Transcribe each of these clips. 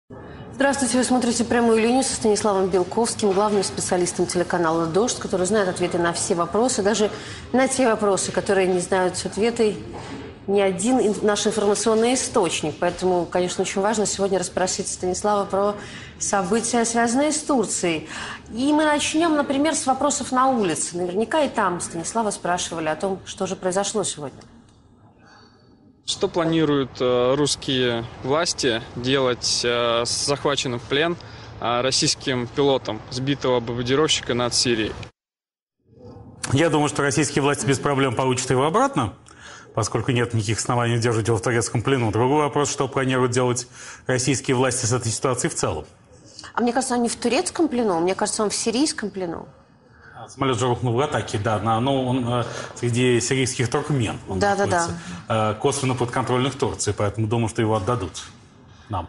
Здравствуйте, вы смотрите «Прямую линию» со Станиславом Белковским, главным специалистом телеканала «Дождь», который знает ответы на все вопросы, даже на те вопросы, которые не знают ответы ни один наш информационный источник. Поэтому, конечно, очень важно сегодня расспросить Станислава про события, связанные с Турцией. И мы начнем, например, с вопросов на улице. Наверняка и там Станислава спрашивали о том, что же произошло сегодня. Что планируют русские власти делать с захваченным в плен российским пилотом сбитого бомбардировщика над Сирией? Я думаю, что российские власти без проблем получат его обратно, поскольку нет никаких оснований держать его в турецком плену. Другой вопрос, что планируют делать российские власти с этой ситуацией в целом. А мне кажется, он не в турецком плену, мне кажется, он в сирийском плену. Самолет же рухнул в атаке, да, но он среди сирийских туркмен. Да. Косвенно подконтрольных Турции, поэтому думаю, что его отдадут нам.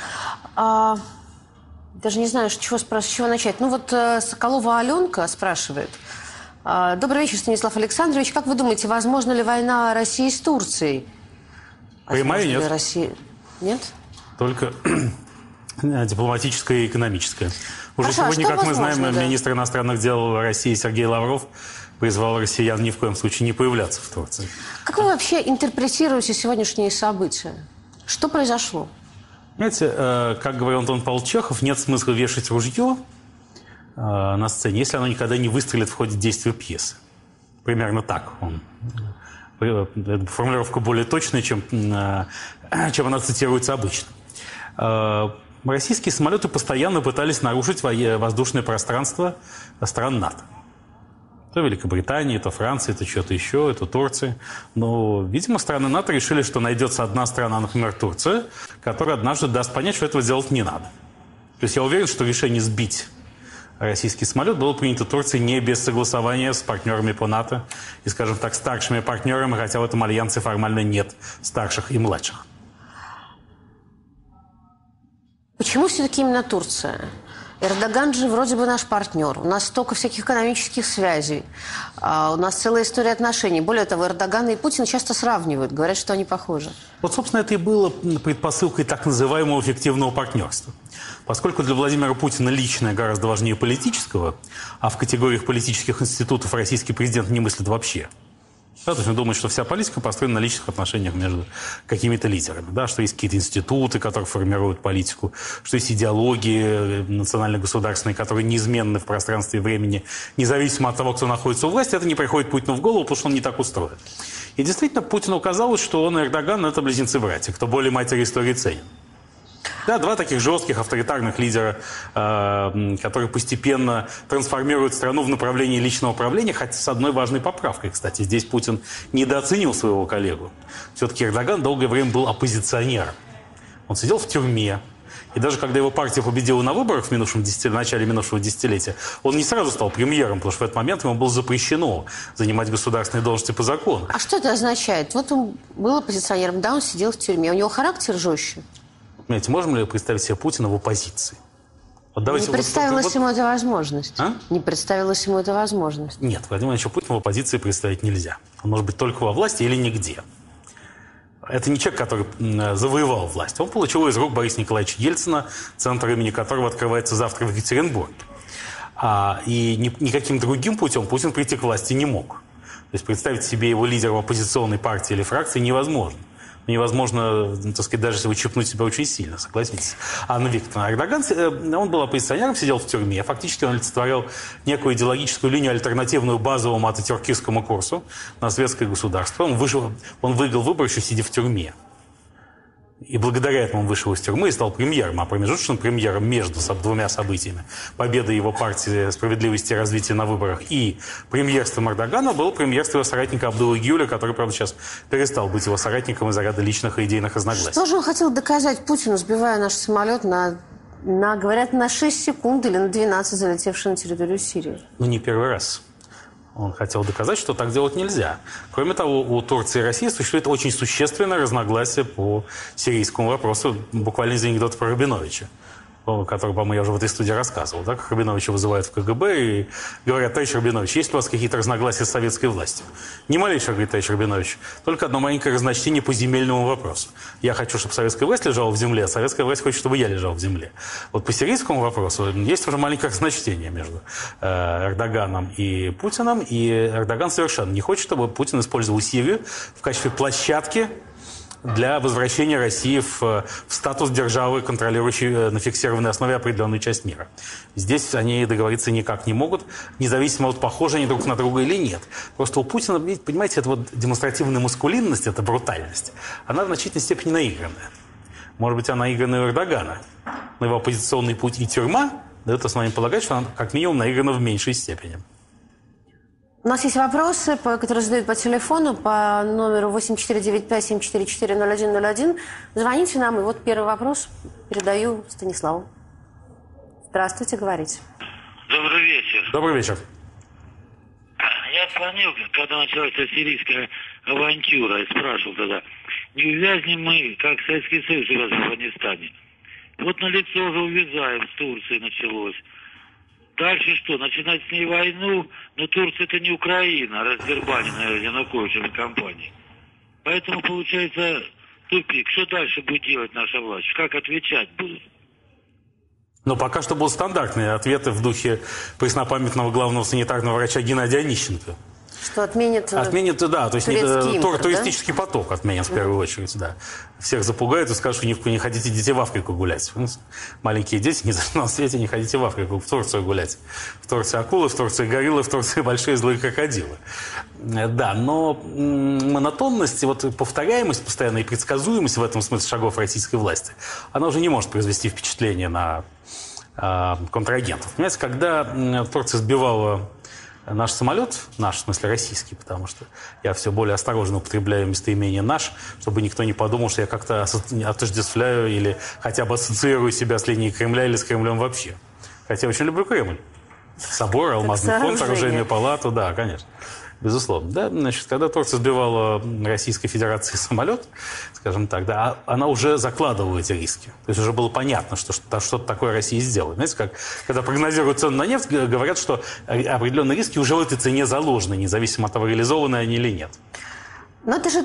Даже не знаю, с чего начать. Ну вот Соколова Аленка спрашивает. Добрый вечер, Станислав Александрович. Как вы думаете, возможна ли война России с Турцией? Прямая нет. Россия... Нет? Только дипломатическая и экономическая. Уже сегодня, как мы знаем, министр иностранных дел России Сергей Лавров призвал россиян ни в коем случае не появляться в Турции. Как вы вообще интерпретируете сегодняшние события? Что произошло? Знаете, как говорил Антон Павлович Чехов, нет смысла вешать ружье на сцене, если оно никогда не выстрелит в ходе действия пьесы. Примерно так. Формулировка более точная, чем она цитируется обычно. Российские самолеты постоянно пытались нарушить воздушное пространство стран НАТО. То Великобритании, то Франции, то что-то еще, это Турции. Но, видимо, страны НАТО решили, что найдется одна страна, например, Турция, которая однажды даст понять, что этого делать не надо. То есть я уверен, что решение сбить российский самолет было принято Турцией не без согласования с партнерами по НАТО и, скажем так, старшими партнерами, хотя в этом альянсе формально нет старших и младших. Почему все-таки именно Турция? Эрдоган же вроде бы наш партнер. У нас столько всяких экономических связей. У нас целая история отношений. Более того, Эрдогана и Путин часто сравнивают. Говорят, что они похожи. Вот, собственно, это и было предпосылкой так называемого эффективного партнерства. Поскольку для Владимира Путина личное гораздо важнее политического, а в категориях политических институтов российский президент не мыслит вообще. Да, то есть он думает, что вся политика построена на личных отношениях между какими-то лидерами. Да, что есть какие-то институты, которые формируют политику, что есть идеологии национально-государственные, которые неизменны в пространстве и времени, независимо от того, кто находится у власти. Это не приходит Путину в голову, потому что он не так устроен. И действительно, Путину казалось, что он и Эрдоган – это близнецы-братья, кто более матери истории ценен. Да, два таких жестких авторитарных лидера, которые постепенно трансформируют страну в направлении личного управления, хотя с одной важной поправкой, кстати. Здесь Путин недооценил своего коллегу. Все-таки Эрдоган долгое время был оппозиционером. Он сидел в тюрьме. И даже когда его партия победила на выборах в начале минувшего десятилетия, он не сразу стал премьером, потому что в этот момент ему было запрещено занимать государственные должности по закону. А что это означает? Вот он был оппозиционером, да, он сидел в тюрьме. У него характер жестче. Понимаете, можем ли представить себе Путина в оппозиции? Вот давайте, не представилась ему эта возможность. Не представилась ему эта возможность. Нет, Владимир Владимирович Путина в оппозиции представить нельзя. Он может быть только во власти или нигде. Это не человек, который завоевал власть. Он получил ее из рук Бориса Николаевича Ельцина, центр имени которого открывается завтра в Екатеринбурге. И никаким другим путем Путин прийти к власти не мог. То есть представить себе его лидером оппозиционной партии или фракции невозможно. Невозможно, так сказать, даже если вычерпнуть себя очень сильно, согласитесь. Анна Викторовна. Эрдоган, он был оппозиционером, сидел в тюрьме. Фактически он олицетворял некую идеологическую линию, альтернативную базовому ататюркистскому курсу на светское государство. Он выиграл выборы, еще сидя в тюрьме. И благодаря этому он вышел из тюрьмы и стал премьером. А промежуточным премьером между двумя событиями, победой его партии «Справедливости и развития» на выборах и премьерством Эрдогана, было премьерство его соратника Абдуллы Гюля, который, правда, сейчас перестал быть его соратником из-за ряда личных и идейных разногласий. Что же он хотел доказать Путину, сбивая наш самолет говорят, на 6 секунд или на 12, залетевший на территорию Сирии? Ну, не первый раз. Он хотел доказать, что так делать нельзя. Кроме того, у Турции и России существует очень существенное разногласие по сирийскому вопросу, буквально из анекдота про Рабиновича. который, по-моему, я уже в этой студии рассказывал, да, как Рабиновича вызывают в КГБ и говорят: товарищ Рабинович, есть ли у вас какие-то разногласия с советской властью? Не малейшее, говорит товарищ Рабинович, только одно маленькое разночтение по земельному вопросу. Я хочу, чтобы советская власть лежала в земле, а советская власть хочет, чтобы я лежал в земле. Вот по сирийскому вопросу есть уже маленькое разночтение между Эрдоганом и Путиным, и Эрдоган совершенно не хочет, чтобы Путин использовал Сирию в качестве площадки для возвращения России в статус державы, контролирующей на фиксированной основе определенную часть мира. Здесь они договориться никак не могут, независимо от похожи они друг на друга или нет. Просто у Путина, понимаете, эта вот демонстративная маскулинность, эта брутальность, она в значительной степени наигранная. Может быть, она наигранная у Эрдогана. Но его оппозиционный путь и тюрьма дают основание полагать, что она как минимум наиграна в меньшей степени. У нас есть вопросы, которые задают по телефону, по номеру 8495-744-0101. Звоните нам, и вот первый вопрос передаю Станиславу. Здравствуйте, говорите. Добрый вечер. Добрый вечер. Я звонил, когда началась сирийская авантюра, и спрашивал тогда, не увязнем мы, как Советский Союз увяз в Афганистане. Вот на лицо уже увязаем, с Турцией началось. Дальше что? Начинать с ней войну? Но Турция это не Украина, раздербаненная Януковичем компанией. Поэтому получается тупик. Что дальше будет делать наша власть? Как отвечать будут? Но пока что будут стандартные ответы в духе преснопамятного главного санитарного врача Геннадия Онищенко. Что отменит... Отменит, да, то есть импорт, туристический поток отменят в первую очередь, да. Всех запугают и скажут, что не хотите детей в Африку гулять. Маленькие дети ни за что на свете не хотите в Африку, в Турцию гулять. В Турции акулы, в Турции гориллы, в Турции большие злые крокодилы. Да, но монотонность, вот повторяемость постоянная и предсказуемость в этом смысле шагов российской власти, она уже не может произвести впечатление на контрагентов. Понимаете, когда Турция сбивала наш самолет, наш, в смысле российский, потому что я все более осторожно употребляю местоимение «наш», чтобы никто не подумал, что я как-то отождествляю или хотя бы ассоциирую себя с линией Кремля или с Кремлем вообще. Хотя я очень люблю Кремль. Собор, Алмазный фонд, оружейную палату, да, конечно. Безусловно. Да, значит, когда Турция сбивала Российской Федерации самолет, скажем так, да, она уже закладывала эти риски. То есть уже было понятно, что что-то такое Россия сделает. Знаете, как когда прогнозируют цену на нефть, говорят, что определенные риски уже в этой цене заложены, независимо от того, реализованы они или нет. Но это же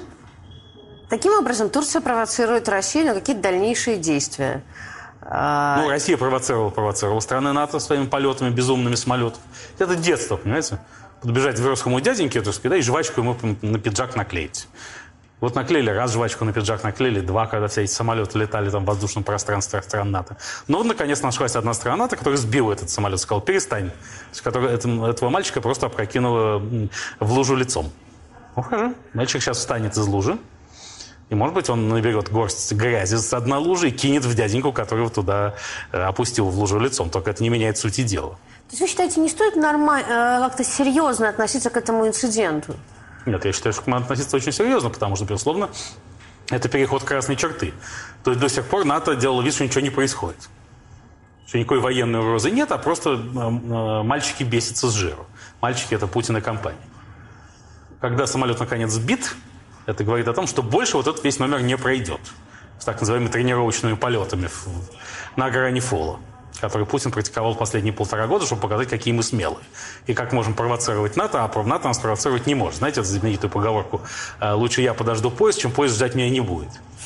таким образом Турция провоцирует Россию на какие-то дальнейшие действия. Ну, Россия провоцировала страны НАТО своими полетами, безумными самолетов. Это детство, понимаете? Подбежать к взрослому дяденьке, так сказать, да, и жвачку ему на пиджак наклеить. Вот наклеили, раз жвачку на пиджак наклеили, два, когда все эти самолеты летали там в воздушном пространстве стран НАТО. Но вот, наконец, нашлась одна страна НАТО, которая сбила этот самолет, сказала: перестань. Которая этого мальчика просто опрокинула в лужу лицом. Ну, хорошо. Мальчик сейчас встанет из лужи, и, может быть, он наберет горсть грязи с дна лужи и кинет в дяденьку, которого туда опустил в лужу лицом. Только это не меняет сути дела. То есть вы считаете, не стоит как-то серьезно относиться к этому инциденту? Нет, я считаю, что надо относиться очень серьезно, потому что, безусловно, это переход красной черты. То есть до сих пор НАТО делало вид, что ничего не происходит. Что никакой военной угрозы нет, а просто мальчики бесятся с жиру. Мальчики – это Путин и компания. Когда самолет наконец сбит, это говорит о том, что больше вот этот весь номер не пройдет. С так называемыми тренировочными полетами на грани фола, который Путин практиковал последние 1,5 года, чтобы показать, какие мы смелые. И как можем провоцировать НАТО, а НАТО нас провоцировать не может. Знаете эту знаменитую поговорку: лучше я подожду поезд, чем поезд ждать меня не будет.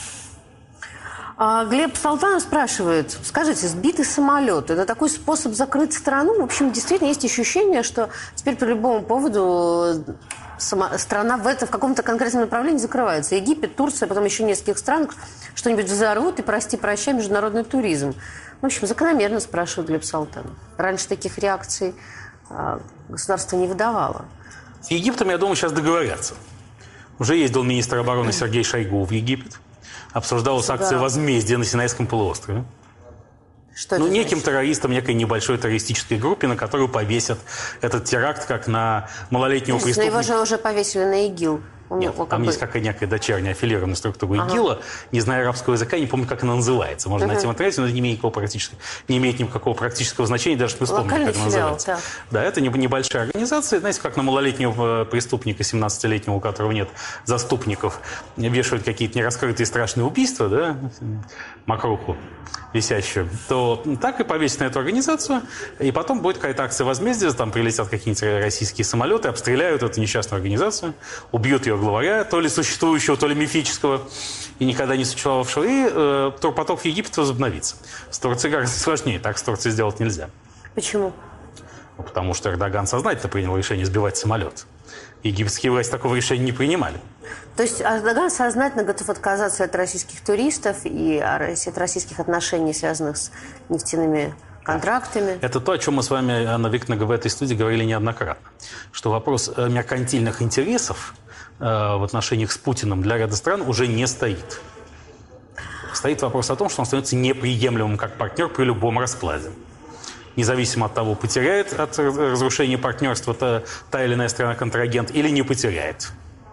Глеб Салтанов спрашивает: скажите, сбитый самолет – это такой способ закрыть страну? В общем, действительно есть ощущение, что теперь по любому поводу страна в каком-то конкретном направлении закрывается. Египет, Турция, потом еще нескольких стран что-нибудь взорвут, и прости-прощай, международный туризм. В общем, закономерно, спрашивает Глеб Салтанов. Раньше таких реакций государство не выдавало. С Египтом, я думаю, сейчас договорятся. Уже ездил министр обороны Сергей Шойгу в Египет. Обсуждалась акция возмездия на Синайском полуострове. Что это неким террористам, некой небольшой террористической группе, на которую повесят этот теракт, как на малолетнего преступника. Но его же уже повесили на ИГИЛ. Нет, там есть какая некая дочерняя аффилированная структура ИГИЛа. Не знаю арабского языка, не помню, как она называется. Можно найти в интернете, но это не имеет никакого практического значения, даже не вспомнить, как она называется. Да, это небольшая организация. Знаете, как на малолетнего преступника, 17-летнего, у которого нет заступников, вешают какие-то нераскрытые страшные убийства, да, мокруху висящую, то так и повесить на эту организацию, и потом будет какая-то акция возмездия, там прилетят какие-нибудь российские самолеты, обстреляют эту несчастную организацию, убьют ее главаря, то ли существующего, то ли мифического, и никогда не существовавшего, и турпоток в Египет возобновится. С Турцией гораздо сложнее, так с Турцией сделать нельзя. Почему? Потому что Эрдоган сознательно принял решение сбивать самолет. Египетские власти такого решения не принимали. То есть Эрдоган сознательно готов отказаться от российских туристов и от российских отношений, связанных с нефтяными контрактами? Это то, о чем мы с вами, Анна Викторовна, в этой студии говорили неоднократно. Что вопрос меркантильных интересов в отношениях с Путиным для ряда стран уже не стоит. Стоит вопрос о том, что он становится неприемлемым как партнер при любом раскладе. Независимо от того, потеряет от разрушения партнерства та или иная страна-контрагент или не потеряет.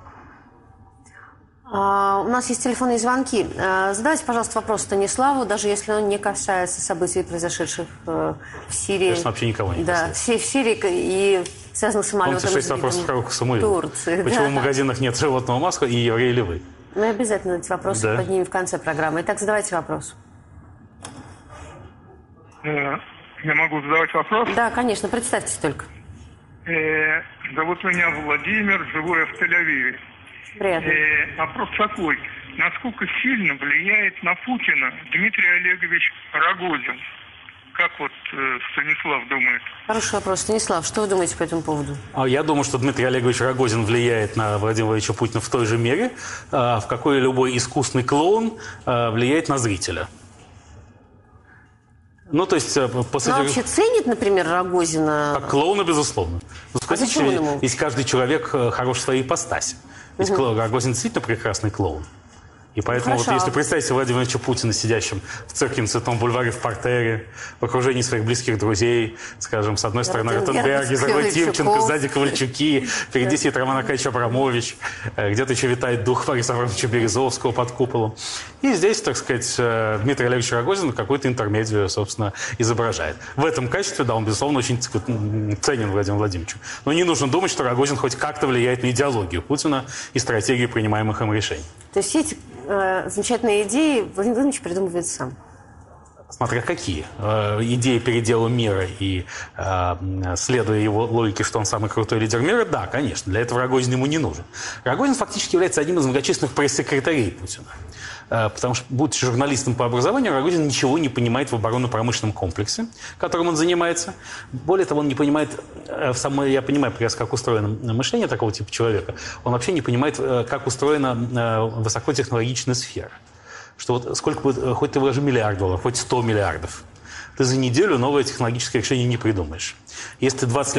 У нас есть телефонные звонки. Задайте, пожалуйста, вопрос Станиславу, даже если он не касается событий, произошедших в Сирии. Конечно, вообще никого не касается. Да, все в Сирии и связанных с самолетом. Помните, 6 вопросов про Самуила. Турции. Почему да. в магазинах нет животного масла и евреи ли вы? Мы обязательно эти вопросы поднимем в конце программы. Итак, задавайте вопрос. Я могу задавать вопрос? Да, конечно. Представьтесь только. Зовут меня Владимир, живу я в Тель-Авиве. Приятно. Вопрос такой. Насколько сильно влияет на Путина Дмитрий Олегович Рогозин? Как вот Станислав думает? Хороший вопрос. Станислав, что вы думаете по этому поводу? Я думаю, что Дмитрий Олегович Рогозин влияет на Владимира Владимировича Путина в той же мере, в какой любой искусный клоун влияет на зрителя. Ну, то есть... вообще ценит, например, Рогозина? Как клоуна, безусловно. А зачем он ему? Ведь каждый человек хорош в своей ипостаси. Ведь Рогозин действительно прекрасный клоун. И поэтому вот если представить себе Владимира Владимировича Путина сидящим в церкви на Цветном бульваре в партере, в окружении своих близких друзей, скажем, с одной стороны Ротенберг, за рулем Тимченко, сзади Ковальчуки, впереди сидит Роман Аркадьевич Абрамович, где-то еще витает дух Бориса Абрамовича Березовского под куполом. И здесь, так сказать, Дмитрий Олегович Рогозин какую-то интермедию, собственно, изображает. В этом качестве, да, он, безусловно, очень ценен Владимиру Владимировичу. Но не нужно думать, что Рогозин хоть как-то влияет на идеологию Путина и стратегию принимаемых им решений. То есть все эти замечательные идеи Владимир Владимирович придумывает сам? Смотря какие. Идея передела мира и следуя его логике, что он самый крутой лидер мира, да, конечно. Для этого Рогозин ему не нужен. Рогозин фактически является одним из многочисленных пресс-секретарей Путина. Потому что, будучи журналистом по образованию, Рогозин ничего не понимает в оборонно-промышленном комплексе, которым он занимается. Более того, он не понимает, я понимаю прекрасно, как устроено мышление такого типа человека, он вообще не понимает, как устроена высокотехнологичная сфера. Что вот сколько будет, хоть ты вложи $1 миллиард, хоть 100 миллиардов, ты за неделю новое технологическое решение не придумаешь. Если ты 20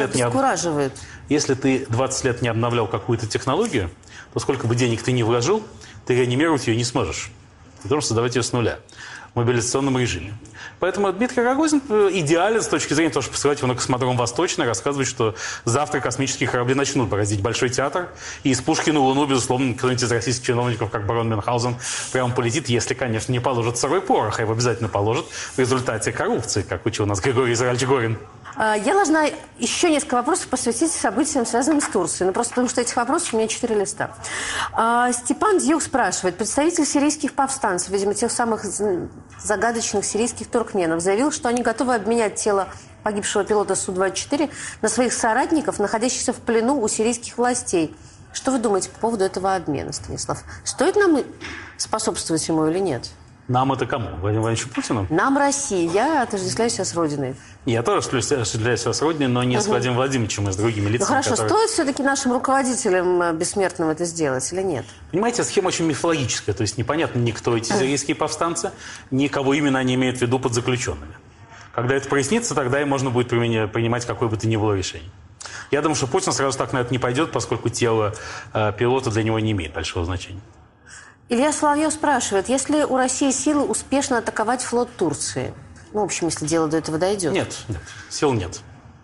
лет не обновлял какую-то технологию, то сколько бы денег ты ни вложил, ты реанимировать ее не сможешь. Ты должен создавать ее с нуля в мобилизационном режиме. Поэтому Дмитрий Рогозин идеален с точки зрения того, что посылать его на космодром Восточный, рассказывать, что завтра космические корабли начнут бороздить Большой театр, и из пушки на Луну, безусловно, кто-нибудь из российских чиновников, как барон Мюнхгаузен, прямо полетит, если, конечно, не положит сырой порох, а его обязательно положит в результате коррупции, как учил нас Григорий Израильевич Горин. Я должна еще несколько вопросов посвятить событиям, связанным с Турцией. Просто потому что этих вопросов у меня 4 листа. Степан Дьюк спрашивает. Представитель сирийских повстанцев, видимо, тех самых загадочных сирийских туркменов, заявил, что они готовы обменять тело погибшего пилота Су-24 на своих соратников, находящихся в плену у сирийских властей. Что вы думаете по поводу этого обмена, Станислав? Стоит нам способствовать ему или нет? Нам это кому? Владимиру Владимировичу Путину? Нам, России. Я отождествляю себя с Родиной. Я тоже отождествляю себя с Родиной, но не с Владимиром Владимировичем, а с другими лицами. Ну хорошо, стоит все-таки нашим руководителям бессмертным это сделать или нет? Понимаете, схема очень мифологическая. То есть непонятно ни кто эти сирийские повстанцы, ни кого именно они имеют в виду под заключенными. Когда это прояснится, тогда и можно будет принимать какое бы то ни было решение. Я думаю, что Путин сразу так на это не пойдет, поскольку тело пилота для него не имеет большого значения. Илья Соловьев спрашивает, есть ли у России силы успешно атаковать флот Турции? Ну, в общем, если дело до этого дойдет. Нет, сил нет.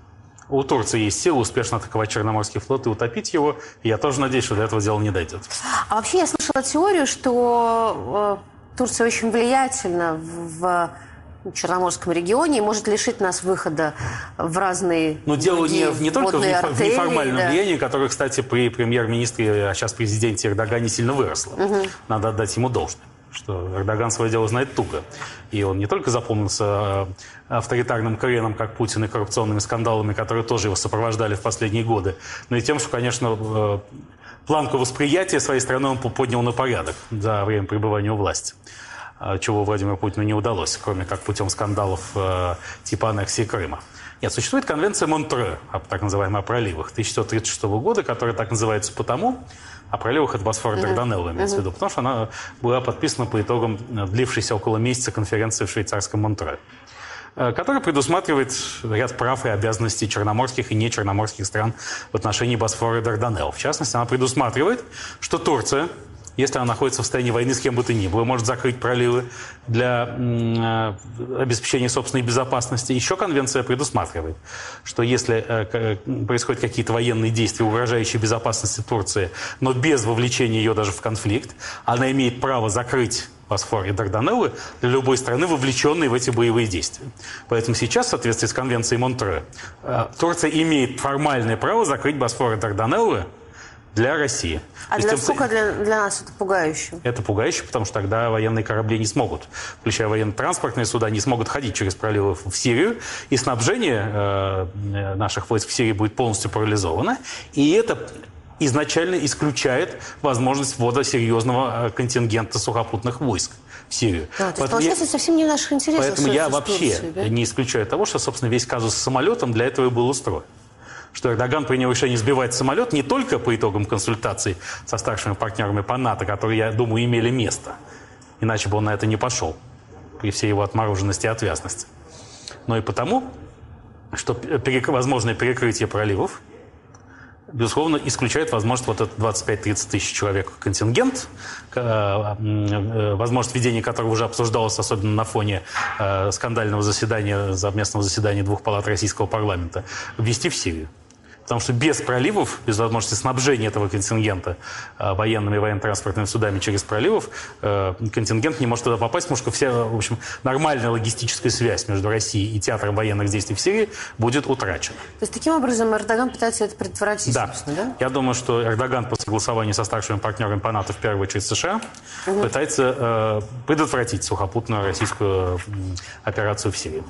У Турции есть силы успешно атаковать Черноморский флот и утопить его. И я тоже надеюсь, что до этого дела не дойдет. А вообще я слышала теорию, что Турция очень влиятельна в Черноморском регионе и может лишить нас выхода в разные... Но дело не только в артерии, неформальном да. влиянии, которое, кстати, при премьер-министре, а сейчас президенте Эрдогане сильно выросло. Надо отдать ему должное, что Эрдоган свое дело знает туго. И он не только запомнился авторитарным кореном, как Путин, и коррупционными скандалами, которые тоже его сопровождали в последние годы, но и тем, что, конечно, планку восприятия своей страны он поднял на порядок за время пребывания у власти, чего Владимиру Путину не удалось, кроме как путем скандалов типа аннексии Крыма. Нет, существует конвенция Монтре, так называемая, о проливах 1936 года, которая так называется потому, о проливах от Босфора до Дарданелла имеется в виду, потому что она была подписана по итогам длившейся около месяца конференции в швейцарском Монтре, которая предусматривает ряд прав и обязанностей черноморских и нечерноморских стран в отношении Босфора и Дарданелла. В частности, она предусматривает, что Турция, если она находится в состоянии войны с кем бы то ни было, может закрыть проливы для обеспечения собственной безопасности. Еще конвенция предусматривает, что если происходят какие-то военные действия, угрожающие безопасности Турции, но без вовлечения ее даже в конфликт, она имеет право закрыть Босфор и Дарданеллы для любой страны, вовлеченной в эти боевые действия. Поэтому сейчас, в соответствии с конвенцией Монтре, Турция имеет формальное право закрыть Босфор и Дарданеллы для России. А насколько для нас это пугающе? Это пугающе, потому что тогда военные корабли не смогут, включая военно-транспортные суда, не смогут ходить через проливы в Сирию, и снабжение наших войск в Сирии будет полностью парализовано. И это изначально исключает возможность ввода серьезного контингента сухопутных войск в Сирию. Да, то есть, получается, совсем не в наших интересах. Поэтому я вообще Турцией, да? не исключаю того, что, собственно, весь казус с самолетом для этого и был устроен. Что Эрдоган принял решение сбивать самолет не только по итогам консультаций со старшими партнерами по НАТО, которые, я думаю, имели место, иначе бы он на это не пошел, при всей его отмороженности и отвязности, но и потому, что возможное перекрытие проливов, безусловно, исключает возможность вот этот 25-30 тысяч человек контингент, возможность введения которого уже обсуждалось, особенно на фоне скандального заседания, совместного заседания двух палат российского парламента, ввести в Сирию. Потому что без проливов, без возможности снабжения этого контингента военными и военно-транспортными судами через проливов, контингент не может туда попасть, потому что вся, в общем, нормальная логистическая связь между Россией и театром военных действий в Сирии будет утрачена. То есть таким образом Эрдоган пытается это предотвратить, да. собственно, да? Я думаю, что Эрдоган по согласованию со старшими партнерами по НАТО, в первую очередь США, пытается предотвратить сухопутную российскую операцию в Сирии.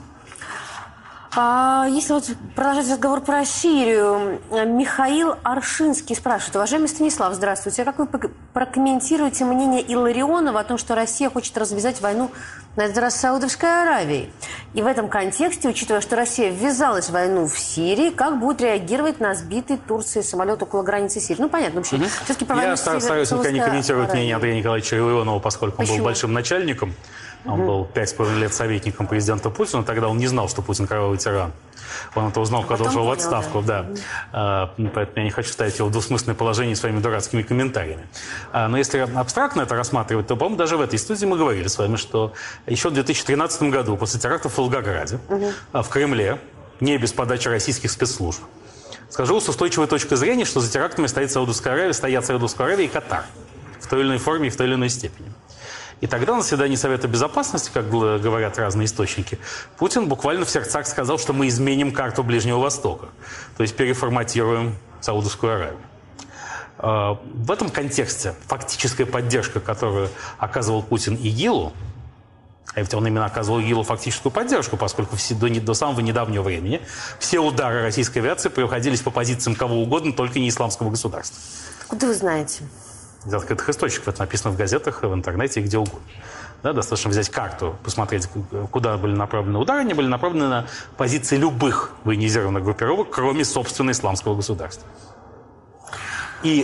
Если вот продолжать разговор про Сирию, Михаил Аршинский спрашивает: уважаемый Станислав, здравствуйте. Как вы прокомментируете мнение Илларионова о том, что Россия хочет развязать войну на этот раз с Саудовской Аравией? И в этом контексте, учитывая, что Россия ввязалась в войну в Сирии, как будет реагировать на сбитый Турцией самолет около границы Сирии? Ну, понятно, вообще. Все-таки про войну Я стараюсь никогда не комментировать мнение Андрея Николаевича Илларионова, поскольку он был большим начальником. Он был 5,5 лет советником президента Путина. Тогда он не знал, что Путин кровавый тиран. Он это узнал, когда ушел в отставку. Да. Поэтому я не хочу ставить его в двусмысленное положение своими дурацкими комментариями. Но если абстрактно это рассматривать, то, по-моему, даже в этой студии мы говорили с вами, что еще в 2013 году, после терактов в Волгограде, в Кремле, не без подачи российских спецслужб, сложилась устойчивая точка зрения, что за терактами стоят Саудовская Аравия и Катар в той или иной форме и в той или иной степени. И тогда на заседании Совета Безопасности, как говорят разные источники, Путин буквально в сердцах сказал, что мы изменим карту Ближнего Востока. То есть переформатируем Саудовскую Аравию. В этом контексте фактическая поддержка, которую оказывал Путин ИГИЛу, а ведь он именно оказывал ИГИЛу фактическую поддержку, поскольку до самого недавнего времени все удары российской авиации приходились по позициям кого угодно, только не исламского государства. Откуда вы знаете? Из открытых источников. Это написано в газетах, в интернете и где угодно. Да, достаточно взять карту, посмотреть, куда были направлены удары. Они были направлены на позиции любых военизированных группировок, кроме собственного исламского государства. И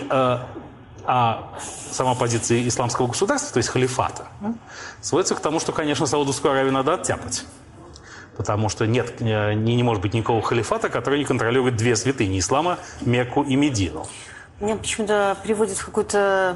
сама позиция исламского государства, то есть халифата, сводится к тому, что, конечно, Саудовскую Аравию надо оттяпать. Потому что не может быть никакого халифата, который не контролирует две святыни ислама, Мекку и Медину. Меня почему-то приводит в какую-то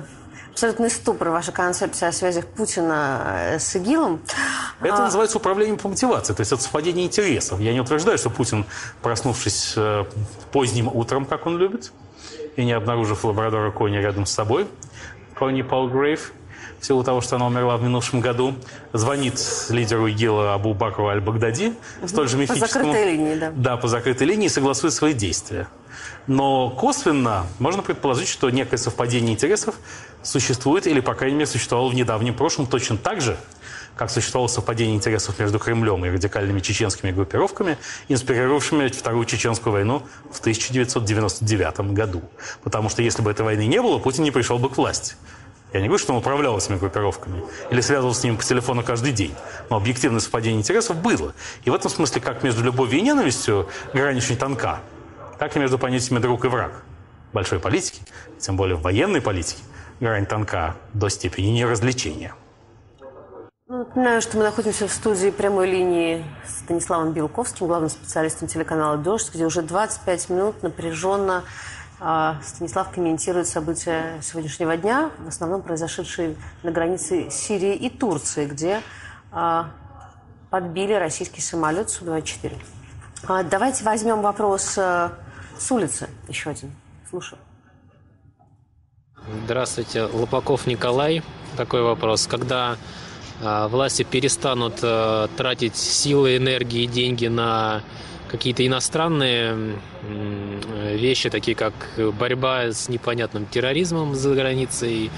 абсолютный ступор ваша концепция о связях Путина с ИГИЛом. Это называется управлением по мотивации, то есть это совпадение интересов. Я не утверждаю, что Путин, проснувшись поздним утром, как он любит, и не обнаружив лабрадора Кони рядом с собой, Кони Палгрейв, в силу того, что она умерла в минувшем году, звонит лидеру ИГИЛа Абу Бакру аль-Багдади, столь же мифическому... По закрытой линии, да. Да, по закрытой линии, и согласует свои действия. Но косвенно можно предположить, что некое совпадение интересов существует, или, по крайней мере, существовало в недавнем прошлом точно так же, как существовало совпадение интересов между Кремлем и радикальными чеченскими группировками, инспирировавшими Вторую Чеченскую войну в 1999 году. Потому что если бы этой войны не было, Путин не пришел бы к власти. Я не говорю, что он управлял этими группировками или связывался с ними по телефону каждый день. Но объективное совпадение интересов было. И в этом смысле, как между любовью и ненавистью грань очень тонка, так и между понятиями друг и враг. В большой политике, тем более в военной политике, грань тонка до степени неразличения. Напоминаю, что мы находимся в студии прямой линии с Станиславом Белковским, главным специалистом телеканала «Дождь», где уже 25 минут напряженно Станислав комментирует события сегодняшнего дня, в основном произошедшие на границе Сирии и Турции, где подбили российский самолет Су-24. Давайте возьмем вопрос с улицы, еще один. Слушаю. Здравствуйте, Лопаков Николай. Такой вопрос. Когда власти перестанут тратить силы, энергии и деньги на какие-то иностранные вещи, такие как борьба с непонятным терроризмом за границей,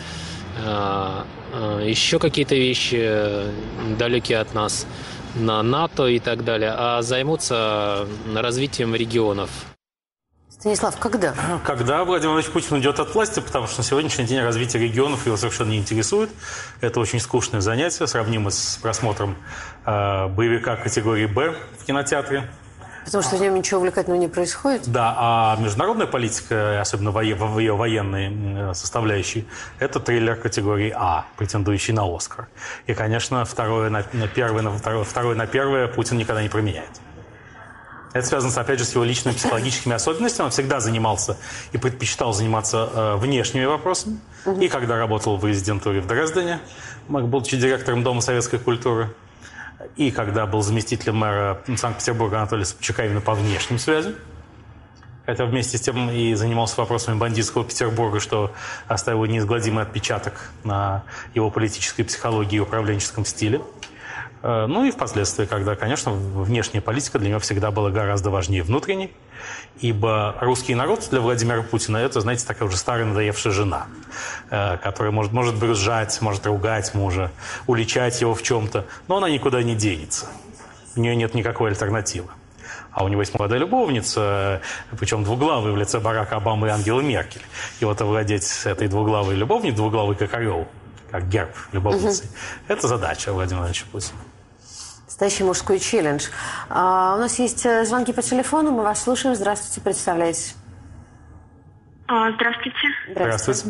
еще какие-то вещи далекие от нас, на НАТО и так далее, а займутся развитием регионов. Станислав, когда? Когда Владимир Владимирович Путин уйдет от власти, потому что на сегодняшний день развитие регионов его совершенно не интересует. Это очень скучное занятие, сравнимо с просмотром боевика категории «Б» в кинотеатре. Потому что в нем ничего увлекательного не происходит? Да, а международная политика, особенно в ее военной составляющей, это триллер категории А, претендующий на «Оскар». И, конечно, второе на первое Путин никогда не променяет. Это связано, опять же, с его личными психологическими особенностями. Он всегда занимался и предпочитал заниматься внешними вопросами. И когда работал в резидентуре в Дрездене, будучи директором Дома советской культуры, и когда был заместителем мэра Санкт-Петербурга Анатолия Собчака именно по внешним связям. Хотя вместе с тем и занимался вопросами бандитского Петербурга, что оставило неизгладимый отпечаток на его политической психологии и управленческом стиле. Ну и впоследствии, когда, конечно, внешняя политика для него всегда была гораздо важнее внутренней, ибо русский народ для Владимира Путина – это, знаете, такая уже старая надоевшая жена, которая может брюзжать, может ругать мужа, уличать его в чем-то, но она никуда не денется. У нее нет никакой альтернативы. А у него есть молодая любовница, причем двуглавая, в лице Барака Обамы и Ангелы Меркель. И вот овладеть этой двуглавой любовницей, двуглавой как орел, как герб любовницы, это задача Владимира Владимировича Путина. Настоящий мужской челлендж. У нас есть звонки по телефону, мы вас слушаем. Здравствуйте, представляйтесь. Здравствуйте. Здравствуйте.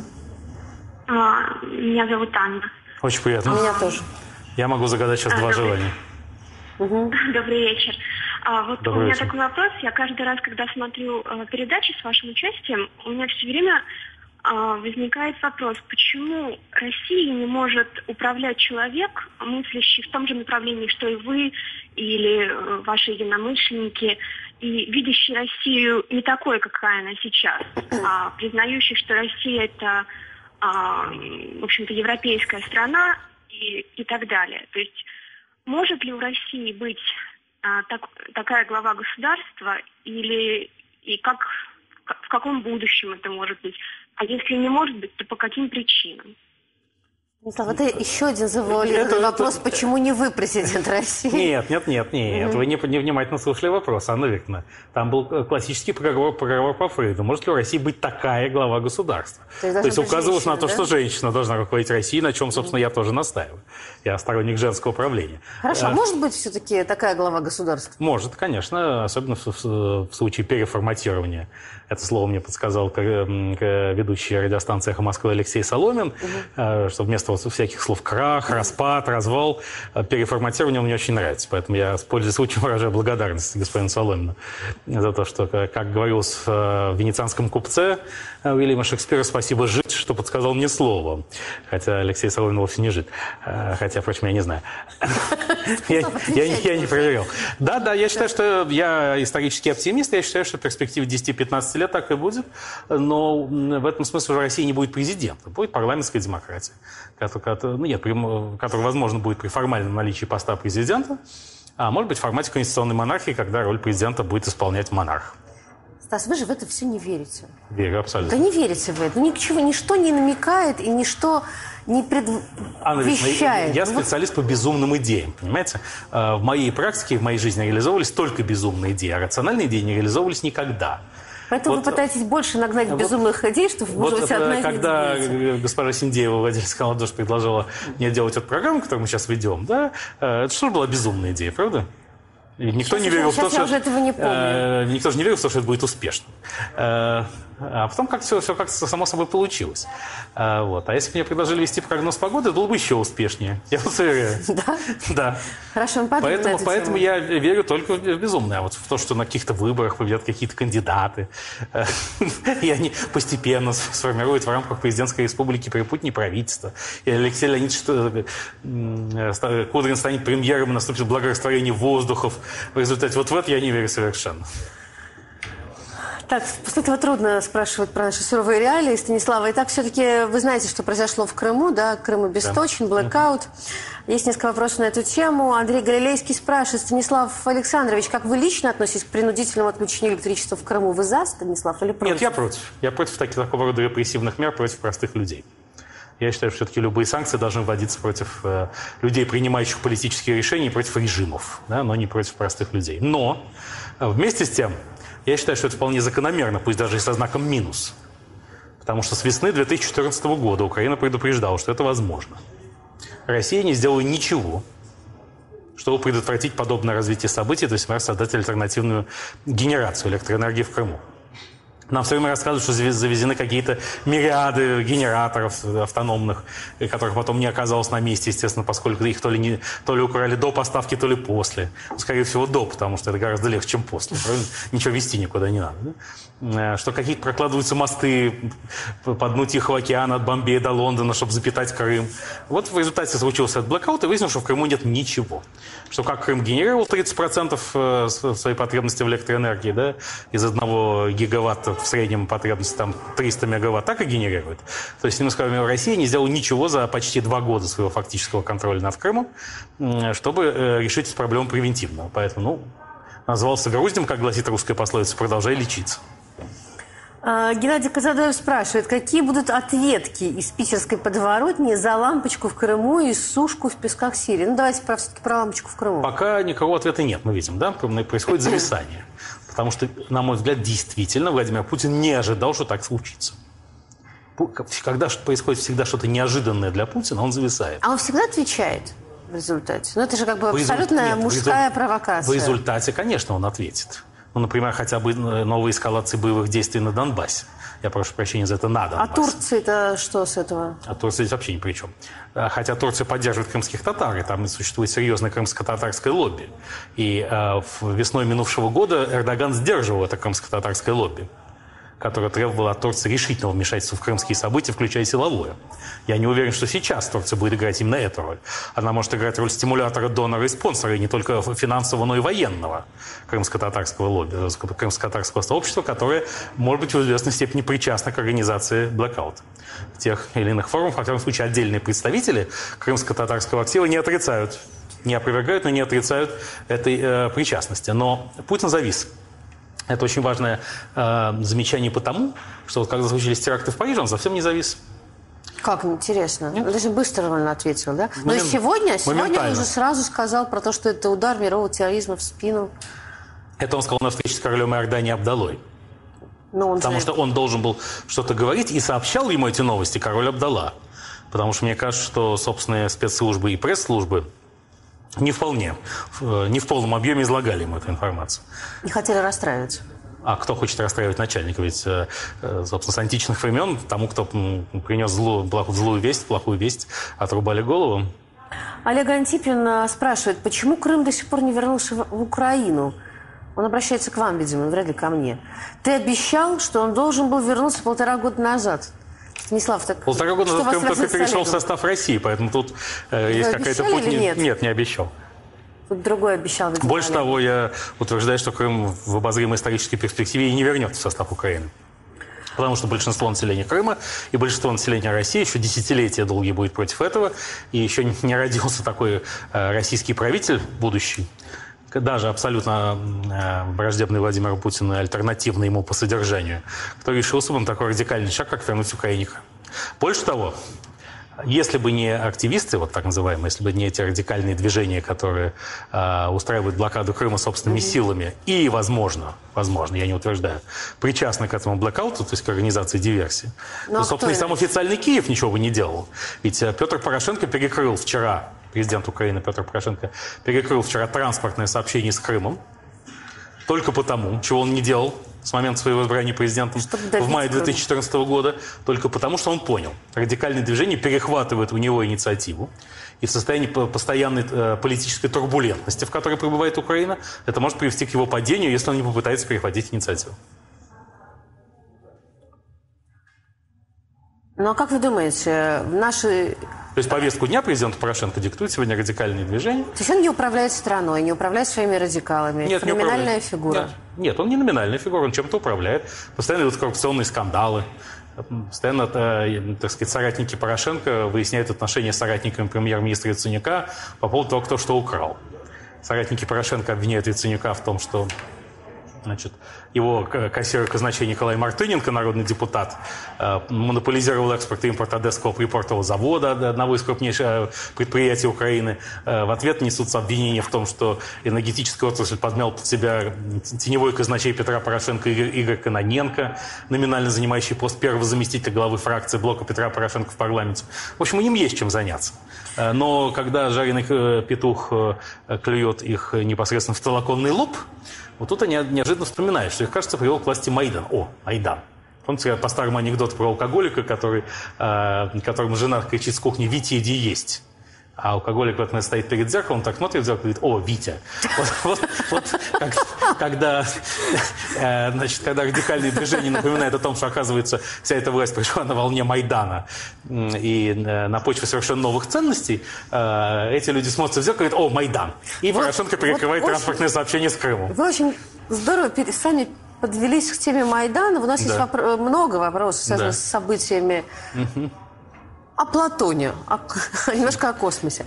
Меня зовут Анна. Очень приятно. Меня тоже. Я могу загадать сейчас два желания. Добрый вечер. Добрый у меня вечер. такой вопрос. Я каждый раз, когда смотрю передачи с вашим участием, у меня все время возникает вопрос, почему Россия не может управлять человек, мыслящий в том же направлении, что и вы, или ваши единомышленники, и видящий Россию не такой, какая она сейчас, а признающий, что Россия – это, в общем-то, европейская страна и так далее. То есть может ли у России быть такая глава государства, или и в каком будущем это может быть? А если не может быть, то по каким причинам? Станислав, это еще один завуалированный вопрос, почему не вы президент России? Нет. Вы невнимательно слушали вопрос, Анна Викторовна. Там был классический проговор по Фрейду. Может ли у России быть такая глава государства? То есть указывалось на то, что женщина должна руководить Россией, на чем, собственно, я тоже настаиваю. Я сторонник женского управления. Хорошо, а может быть все-таки такая глава государства? Может, конечно, особенно в случае переформатирования. Это слово мне подсказал ведущий радиостанции «Эхо Москвы» Алексей Соломин, что вместо этого всяких слов крах, распад, развал, переформатирование мне очень нравится. Поэтому я, пользуясь случаем, выражаю благодарность господину Соломину за то, что, как говорилось в «Венецианском купце» Уильяма Шекспира, спасибо жид, что подсказал мне слово. Хотя Алексей Соломин вовсе не жид. Хотя, впрочем, я не знаю. Я не проверял. Да, я считаю, что я исторический оптимист. Я считаю, что в перспективе 10-15 лет так и будет. Но в этом смысле в России не будет президента. Будет парламентская демократия, которая, возможно, будет при формальном наличии поста президента, а может быть в формате конституционной монархии, когда роль президента будет исполнять монарх. Стас, вы же в это все не верите. Верю, абсолютно. Да не верите в это. Ничто не намекает и ничто не предвещает. Я специалист по безумным идеям, понимаете? В моей практике, в моей жизни реализовывались только безумные идеи, а рациональные идеи не реализовывались никогда. Поэтому вы пытаетесь больше нагнать безумных идей, чтобы, может быть, одна из них когда госпожа Синдеева, владелец канала «Дождь», предложила мне делать эту программу, которую мы сейчас ведем, да, это что же была безумная идея, правда? И никто не верил в то, что никто же не верил в то, что это будет успешно. А потом как-то все как-то само собой получилось. А если бы мне предложили вести прогноз погоды, было бы еще успешнее. Я вас уверяю. Да? Да. Хорошо, мы подумаем на эту поэтому тему. я верю только в безумное. А вот в то, что на каких-то выборах победят какие-то кандидаты, и они постепенно сформируют в рамках президентской республики перепутнее правительство. И Алексей Леонидович Кудрин станет премьером, и наступит благорастворение воздухов. В результате вот в это я не верю совершенно. Так, после этого трудно спрашивать про наши суровые реалии, Станислава. Итак, все-таки вы знаете, что произошло в Крыму, да? Крым обесточен, блэкаут. Есть несколько вопросов на эту тему. Андрей Галилейский спрашивает: Станислав Александрович, как вы лично относитесь к принудительному отключению электричества в Крыму? Вы за, Станислав, или против? Нет, я против. Я против такого рода репрессивных мер против простых людей. Я считаю, что все-таки любые санкции должны вводиться против людей, принимающих политические решения, против режимов, да, но не против простых людей. Но вместе с тем, я считаю, что это вполне закономерно, пусть даже и со знаком минус. Потому что с весны 2014 года Украина предупреждала, что это возможно. Россия не сделала ничего, чтобы предотвратить подобное развитие событий, то есть, например, создать альтернативную генерацию электроэнергии в Крыму. Нам все время рассказывают, что завезены какие-то мириады генераторов автономных, которых потом не оказалось на месте, естественно, поскольку их то ли украли до поставки, то ли после. Скорее всего, до, потому что это гораздо легче, чем после. Правильно? Ничего везти никуда не надо. Да? Что какие-то прокладываются мосты по дну Тихого океана от Бомбея до Лондона, чтобы запитать Крым. Вот в результате случился этот блэкаут, и выяснилось, что в Крыму нет ничего. Что как Крым генерировал 30% своей потребности в электроэнергии, да, из 1 гигаватта в среднем потребности там 300 мегаватт, так и генерирует. То есть, немножко Россия не сделала ничего за почти 2 года своего фактического контроля над Крымом, чтобы решить эту проблему превентивно. Поэтому, назвался груздем, как гласит русская пословица, продолжай лечиться. Геннадий Казадоев спрашивает, какие будут ответки из питерской подворотни за лампочку в Крыму и сушку в песках Сирии? Ну, давайте все-таки про лампочку в Крыму. Пока никакого ответа нет, мы видим, да? Происходит зависание. Потому что, на мой взгляд, действительно Владимир Путин не ожидал, что так случится. Когда происходит всегда что-то неожиданное для Путина, он зависает. А он всегда отвечает в результате? Ну, это же как бы абсолютно мужская провокация. В результате, конечно, он ответит. Ну, например, хотя бы новые эскалации боевых действий на Донбассе. Я прошу прощения за это, на Донбассе. А Турция-то что с этого? А Турция здесь вообще ни при чем. Хотя Турция поддерживает крымских татар, и там существует серьезное крымско-татарское лобби. И весной минувшего года Эрдоган сдерживал это крымско-татарское лобби, которое требовало от Турции решительного вмешательства в крымские события, включая силовое. Я не уверен, что сейчас Турция будет играть именно эту роль. Она может играть роль стимулятора, донора и спонсора, и не только финансового, но и военного крымско-татарского лобби, крымско-татарского сообщества, которое, может быть, в известной степени причастно к организации блэкаута. В тех или иных форумах, во всяком случае, отдельные представители крымско-татарского актива не отрицают, не опровергают, но не отрицают этой причастности. Но Путин завис. Это очень важное замечание потому, что вот когда случились теракты в Париже, он совсем не завис. Как интересно. Нет? Он даже быстро он ответил, да? Но сегодня он уже сразу сказал про то, что это удар мирового терроризма в спину. Это он сказал на встрече с королем Иордании Абдалой. Потому что он должен был что-то говорить, и сообщал ему эти новости король Абдалла. Потому что мне кажется, что собственные спецслужбы и пресс-службы не в полном объеме излагали ему эту информацию. Не хотели расстраиваться. А кто хочет расстраивать начальника? Ведь, собственно, с античных времен тому, кто принес злую весть, плохую весть, отрубали голову. Олег Антипин спрашивает, почему Крым до сих пор не вернулся в Украину? Он обращается к вам, видимо, вряд ли ко мне. Ты обещал, что он должен был вернуться 1,5 года назад. Станислав, так 1,5 года назад Крым только перешел в состав России, поэтому тут есть какая-то путь. Нет, не обещал. Тут другой обещал. Видимо, больше того, я утверждаю, что Крым в обозримой исторической перспективе и не вернется в состав Украины. Потому что большинство населения Крыма и большинство населения России еще десятилетия долгие будет против этого. И еще не родился такой российский правитель будущий, даже абсолютно враждебный Владимиру Путину и альтернативный ему по содержанию, кто решился бы на такой радикальный шаг, как вернуть Украине. Больше того, если бы не активисты, вот так называемые, если бы не эти радикальные движения, которые устраивают блокаду Крыма собственными силами и, возможно, я не утверждаю, причастны к этому блокауту, то есть к организации диверсии, то, собственно, и сам официальный Киев ничего бы не делал. Ведь Петр Порошенко перекрыл вчера, президент Украины Петр Порошенко перекрыл вчера транспортное сообщение с Крымом только потому, чего он не делал с момента своего избрания президентом в мае 2014 года, только потому, что он понял, радикальные движения перехватывают у него инициативу, и в состоянии постоянной политической турбулентности, в которой пребывает Украина, это может привести к его падению, если он не попытается перехватить инициативу. Ну а как вы думаете, наши... То есть повестку дня президента Порошенко диктует сегодня радикальные движения. То есть он не управляет страной, не управляет своими радикалами? Нет, номинальная фигура? Нет, он не номинальная фигура, он чем-то управляет. Постоянно идут коррупционные скандалы. Постоянно, так сказать, соратники Порошенко выясняют отношения с соратниками премьер-министра Яценюка по поводу того, кто что украл. Соратники Порошенко обвиняют Яценюка в том, что... Значит, его кассир казначей Николай Мартыненко, народный депутат, монополизировал экспорт и импорт Одесского припортового завода, одного из крупнейших предприятий Украины. В ответ несутся обвинения в том, что энергетическая отрасль подмял под себя теневой казначей Петра Порошенко Игорь Кононенко, номинально занимающий пост первого заместителя главы фракции блока Петра Порошенко в парламенте. В общем, им есть чем заняться. Но когда жареный петух клюет их непосредственно в целоконный лоб, вот тут они неожиданно вспоминают, что их, кажется, привел к власти Майдан. Майдан. Помните, по старому анекдоту про алкоголика, которому жена кричит с кухни: «Витя, иди есть». А алкоголик в этом стоит перед зеркалом, так смотрит в зеркало и говорит: «О, Витя». Когда радикальные движения напоминают о том, что, оказывается, вся эта власть пришла на волне Майдана и на почве совершенно новых ценностей, эти люди смотрят в зеркало и говорят: «О, Майдан». И Порошенко перекрывает транспортное сообщение с Крымом. Вы очень здорово сами подвелись к теме Майдана. У нас есть много вопросов, связанных с событиями. О Платоне, немножко о космосе.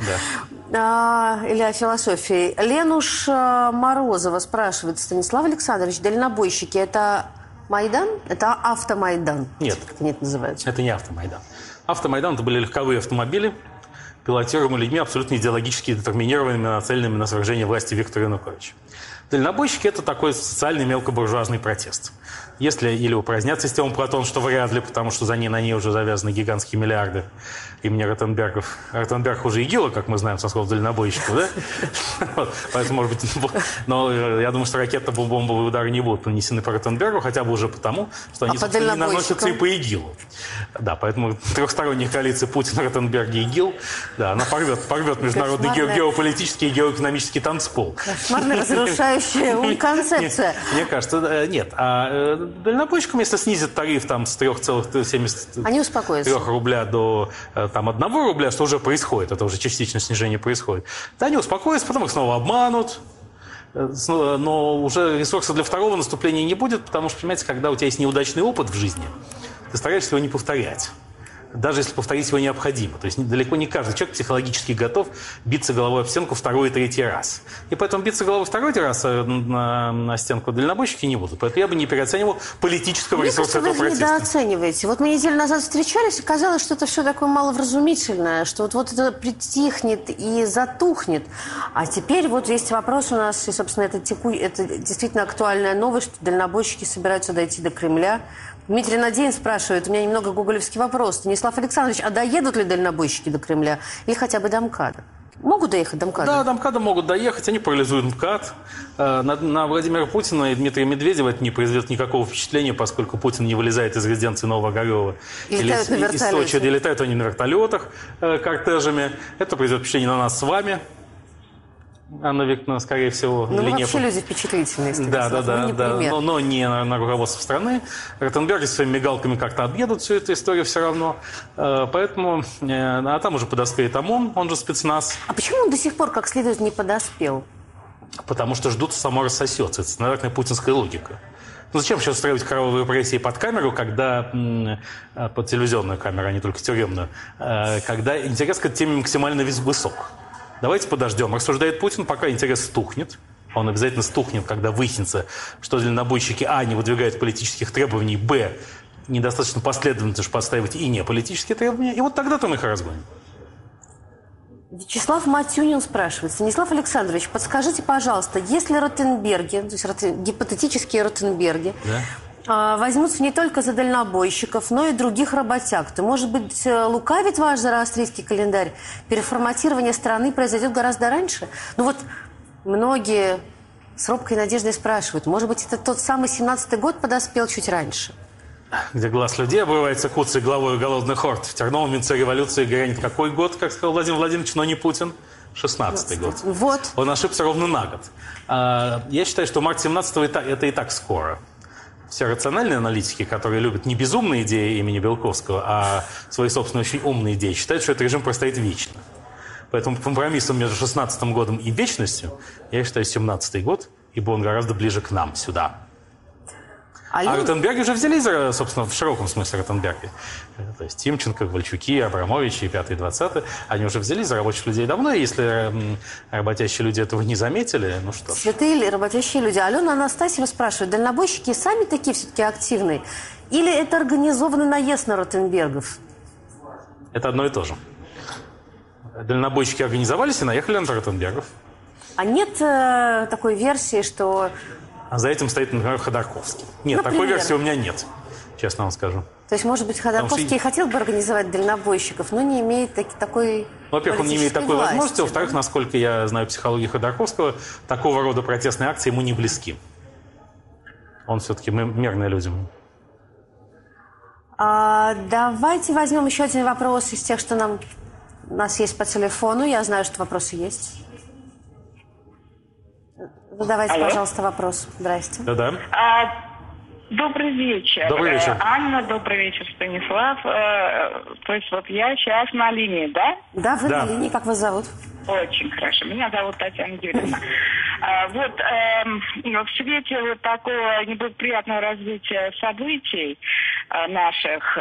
Или о философии. Ленуш Морозова спрашивает: Станислав Александрович, дальнобойщики — это Майдан? Это автомайдан? Нет. Как это называется? Это не автомайдан. Автомайдан — это были легковые автомобили, пилотируемые людьми, абсолютно идеологически детерминированными, нацеленными на свержение власти Виктора Януковича. Дальнобойщики — это такой социальный мелкобуржуазный протест. Если или упразднят систему Платон, что вряд ли, потому что на ней уже завязаны гигантские миллиарды имени Ротенбергов. Ротенберг уже ИГИЛа, как мы знаем, со слов дальнобойщиков, да? Поэтому, может быть... Но я думаю, что ракетно-бомбовые удары не будут нанесены по Ротенбергу, хотя бы уже потому, что они, собственно, не наносятся и по ИГИЛу. Да, поэтому трехсторонняя коалиция Путин, Ротенберг и ИГИЛ, да, она порвет международный геополитический и геоэкономический танцпол. Кошмарная, разрушающая концепция. Мне кажется, нет. А дальнобойщикам, если снизят тариф там с 3,73 рубля до там 1 рубля, что уже происходит, это уже частичное снижение происходит, то они успокоятся, потом их снова обманут, но уже ресурса для второго наступления не будет, потому что, понимаете, когда у тебя есть неудачный опыт в жизни, ты стараешься его не повторять. Даже если повторить его необходимо. То есть далеко не каждый человек психологически готов биться головой об стенку 2-й и 3-й раз. И поэтому биться головой 2-й раз на стенку дальнобойщики не будут. Поэтому я бы не переоценивал политического ресурса этого протеста. Вы недооцениваете. Вот мы неделю назад встречались, и казалось, что это все такое маловразумительное, что вот это притихнет и затухнет. А теперь вот есть вопрос у нас, и, собственно, это действительно актуальная новость, что дальнобойщики собираются дойти до Кремля. Дмитрий Надеин спрашивает, у меня немного гоголевский вопрос. Станислав Александрович, а доедут ли дальнобойщики до Кремля или хотя бы до МКАДа? Могут доехать до МКАДа? Да, до МКАДа могут доехать, они парализуют МКАД. На Владимира Путина и Дмитрия Медведева это не произведет никакого впечатления, поскольку Путин не вылезает из резиденции Нового-Огарёва или из Сочи, где летают они на вертолетах кортежами. Это произведет впечатление на нас с вами. Анна Викторовна, скорее всего, ну, или вообще нет. люди впечатлительные. Да, но не на руководство страны. Ротенберги своими мигалками как-то объедут всю эту историю все равно. Поэтому, а там уже подоспеет ОМОН, он же спецназ. А почему он до сих пор как следует не подоспел? Потому что ждут, само рассосется. Это стандартная путинская логика. Ну зачем сейчас устраивать кровавые репрессии под камеру, когда под телевизионную камеру, а не только тюремную, когда интерес к этой теме максимально высок? Давайте подождем, рассуждает Путин, пока интерес стухнет. Он обязательно стухнет, когда выяснится, что дальнобойщики, а, не выдвигают политических требований, б, недостаточно последовательно, чтобы отстаивать и не политические требования. И вот тогда-то мы их разгоним. Вячеслав Матюнин спрашивает. Станислав Александрович, подскажите, пожалуйста, если Ротенберги, то есть гипотетические Ротенберги, возьмутся не только за дальнобойщиков, но и других работяг, то, может быть, лукавит ваш зороастрийский календарь? Переформатирование страны произойдет гораздо раньше? Ну вот многие с робкой надеждой спрашивают, может быть, это тот самый 17-й год подоспел чуть раньше? Где глаз людей обрывается куцей главой голодных хорд. В терновом венце революции грянет какой год, как сказал Владимир Владимирович, но не Путин? 16-й год. Вот. Он ошибся ровно на год. Я считаю, что март 17-го это и так скоро. Все рациональные аналитики, которые любят не безумные идеи имени Белковского, а свои собственные очень умные идеи, считают, что этот режим простоит вечно. Поэтому компромиссом между 16-м годом и вечностью я считаю 17-й год, ибо он гораздо ближе к нам, сюда. А Ротенберги уже взялись, собственно, в широком смысле Ротенберги. То есть Тимченко, Вальчуки, Абрамовичи и 5-й, 20-й. Они уже взялись за рабочих людей давно. И если работящие люди этого не заметили, ну что ж. Святые работящие люди. Алена Анастасьева спрашивает, дальнобойщики сами такие все-таки активные? Или это организованный наезд на Ротенбергов? Это одно и то же. Дальнобойщики организовались и наехали на Ротенбергов. А нет такой версии, что... А за этим стоит, например, Ходорковский. Нет, например? такой версии у меня нет, честно вам скажу. То есть, может быть, Ходорковский и хотел бы организовать дальнобойщиков, но не имеет такой... Во-первых, он не имеет такой власти, возможности. Во-вторых, насколько я знаю психологию Ходорковского, такого рода протестные акции ему не близки. Он все-таки мирный людям. Давайте возьмем еще один вопрос из тех, что у нас есть по телефону. Я знаю, что вопросы есть. Задавайте, пожалуйста, вопрос. Здрасте. Да-да. Добрый вечер. Добрый вечер. Анна, добрый вечер, Станислав. То есть вот я сейчас на линии, да? Да, вы на линии. Как вас зовут? Очень хорошо. Меня зовут Татьяна Юрьевна. В свете вот такого неблагоприятного развития событий наших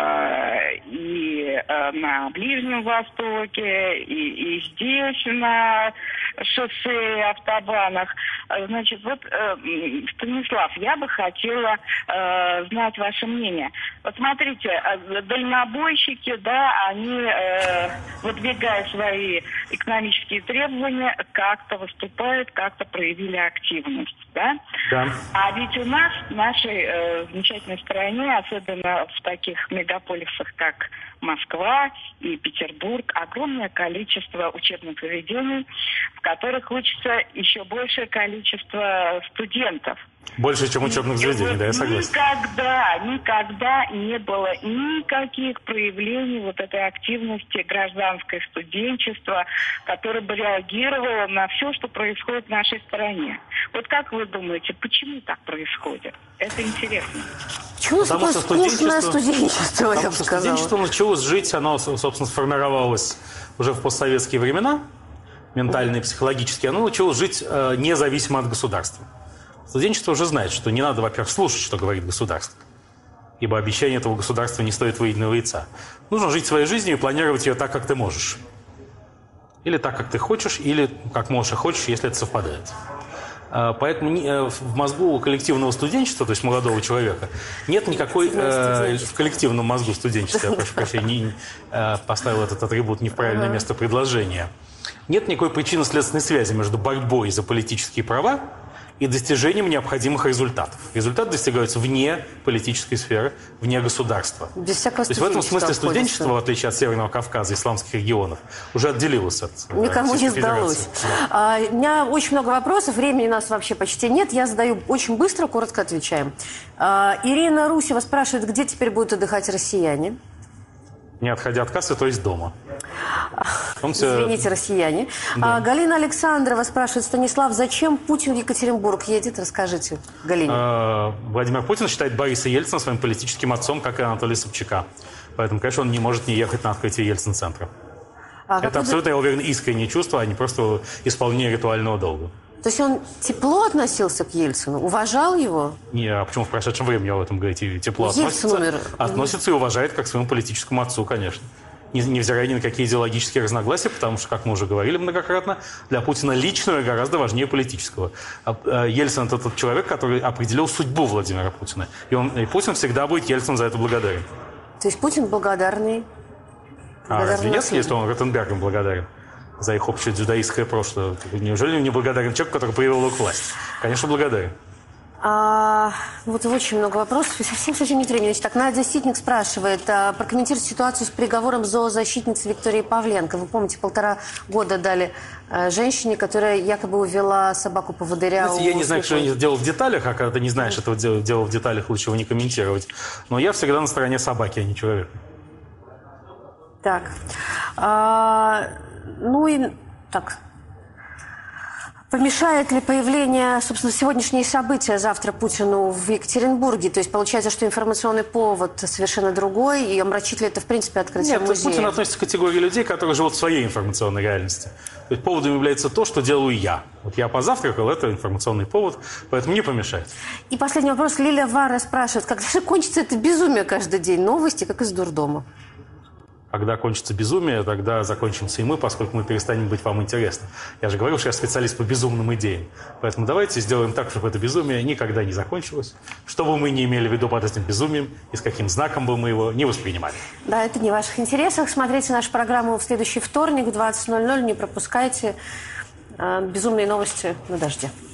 и на Ближнем Востоке, и здесь на шоссе и автобанах. Значит, Станислав, я бы хотела знать ваше мнение. Вот смотрите, дальнобойщики, да, они, выдвигая свои экономические требования, как-то выступают, как-то проявили активность, да? Да. А ведь у нас, в нашей замечательной стране, особенно в таких мегаполисах, как Москва и Петербург, огромное количество учебных заведений, в которых учится еще большее количество студентов. Больше, чем учебных заведений, да, я согласен. Никогда не было никаких проявлений вот этой активности гражданское студенчество, которое бы реагировало на все, что происходит в нашей стране. Вот как вы думаете, почему так происходит? Это интересно. Почему такое скучное студенчество, я бы сказала? Студенчество началось жить, оно, собственно, сформировалось уже в постсоветские времена, ментально и психологически. Оно началось жить независимо от государства. Студенчество уже знает, что не надо, во-первых, слушать, что говорит государство, ибо обещание этого государства не стоит выеденного яйца. Нужно жить своей жизнью и планировать ее так, как ты можешь. Или так, как ты хочешь, или как можешь и хочешь, если это совпадает. Поэтому в мозгу коллективного студенчества, то есть молодого человека, нет никакой... в коллективном мозгу студенчества, я прошу прощения, поставил этот атрибут не в правильное место предложения. Нет никакой причинно-следственной связи между борьбой за политические права и достижением необходимых результатов. Результаты достигаются вне политической сферы, вне государства. Без всякого То есть в этом смысле студенчество, в обходится. отличие от Северного Кавказа, исламских регионов, уже отделилось от Никому не Российской сдалось. Федерации. У меня очень много вопросов, времени у нас вообще почти нет. Я задаю очень быстро, коротко отвечаем. Ирина Русева спрашивает, где теперь будут отдыхать россияне? Не отходя от кассы, то есть дома. Извините, россияне. Да. Галина Александрова спрашивает, Станислав, зачем Путин в Екатеринбург едет? Расскажите, Галине. Владимир Путин считает Бориса Ельцина своим политическим отцом, как и Анатолия Собчака. Поэтому, конечно, он не может не ехать на открытие Ельцин-центра. Это абсолютно, я уверен, искреннее чувство, а не просто исполнение ритуального долга. То есть он тепло относился к Ельцину, уважал его? Не, а почему в прошедшем времени я об этом говорите? Тепло относится и уважает как к своему политическому отцу, конечно. Невзирая ни на какие идеологические разногласия, потому что, как мы уже говорили многократно, для Путина личное гораздо важнее политического. Ельцин – это тот человек, который определил судьбу Владимира Путина. И Путин всегда будет Ельцину за это благодарен. То есть Путин благодарный? Разве нет, если он Ротенбергам благодарен за их общее дзюдоистское прошлое? Неужели не благодарен человек, который привел их к власти? Конечно, благодарен. Вот очень много вопросов, и совсем нет времени. Значит, так, Надя Ситник спрашивает, прокомментируйте ситуацию с приговором зоозащитницы Виктории Павленко. Вы помните, 1,5 года дали женщине, которая якобы увела собаку-поводыря. Я не знаю, что я делал в деталях, а когда ты не знаешь этого дела в деталях, лучше его не комментировать. Но я всегда на стороне собаки, а не человека. Так. Помешает ли появление, собственно, сегодняшние события завтра Путину в Екатеринбурге? То есть получается, что информационный повод совершенно другой, и омрачит ли это, в принципе, открытие музея? Нет, Путин относится к категории людей, которые живут в своей информационной реальности. То есть поводом является то, что делаю я. Вот я позавтракал, это информационный повод, поэтому не помешает. И последний вопрос. Лиля Вара спрашивает, когда же кончится это безумие каждый день? Новости, как из дурдома. Когда кончится безумие, тогда закончимся и мы, поскольку мы перестанем быть вам интересны. Я же говорил, что я специалист по безумным идеям. Поэтому давайте сделаем так, чтобы это безумие никогда не закончилось. Что бы мы ни имели в виду под этим безумием, и с каким знаком бы мы его не воспринимали. Да, это не в ваших интересах. Смотрите нашу программу в следующий вторник в 20:00. Не пропускайте. Безумные новости на дожде.